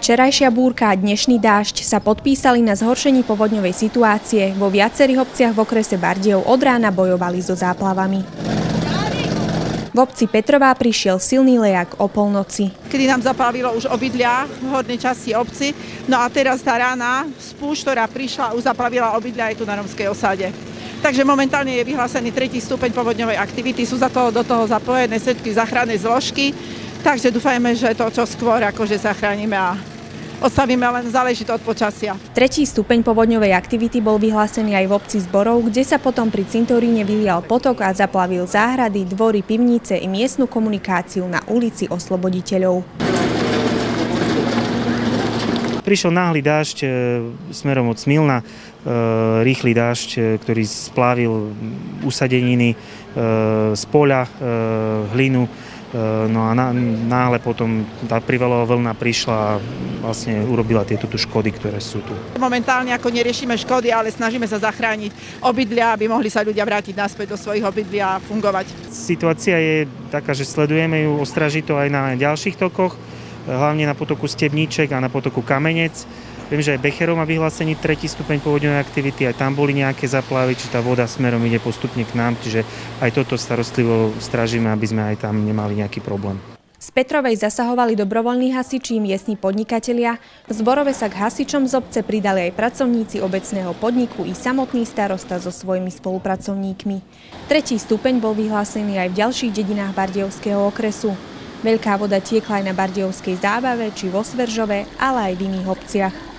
Včerajšia búrka a dnešný dážď sa podpísali na zhoršení povodňovej situácie. Vo viacerých obciach v okrese Bardejov od rána bojovali so záplavami. V obci Petrová prišiel silný lejak o polnoci. Kedy nám zaplavilo už obydlia v hornej časti obci. No a teraz tá rána spúšť, ktorá prišla, už zaplavila obydlia aj tu na romskej osade. Takže momentálne je vyhlásený 3. stupeň povodňovej aktivity. Sú do toho zapojené všetky záchranné zložky. Takže dúfajme, že to čo skôr akože zachránime a odstavíme, len záleží to od počasia. 3. stupeň povodňovej aktivity bol vyhlásený aj v obci Zborov, kde sa potom pri cintoríne vylial potok a zaplavil záhrady, dvory, pivnice i miestnu komunikáciu na ulici Osloboditeľov. Prišiel náhly dážď smerom od Smilna, rýchly dážď, ktorý splávil usadeniny z poľa, hlinu. No a náhle potom tá privalová vlna prišla a vlastne urobila tieto škody, ktoré sú tu. Momentálne ako neriešime škody, ale snažíme sa zachrániť obydlia, aby mohli sa ľudia vrátiť naspäť do svojich obydlí a fungovať. Situácia je taká, že sledujeme ju ostražito aj na ďalších tokoch, hlavne na potoku Stebníček a na potoku Kamenec. Viem, že aj Becherov má vyhlásený 3. stupeň povodňovej aktivity, aj tam boli nejaké záplavy, či tá voda smerom ide postupne k nám, čiže aj toto starostlivo strážime, aby sme aj tam nemali nejaký problém. Z Petrovej zasahovali dobrovoľní hasiči, miestni podnikatelia. V Zborove sa k hasičom z obce pridali aj pracovníci obecného podniku i samotný starosta so svojimi spolupracovníkmi. 3. stupeň bol vyhlásený aj v ďalších dedinách Bardejovského okresu. Veľká voda tiekla aj na Bardejovskej Zábave či vo Sveržove, ale aj v iných obciach.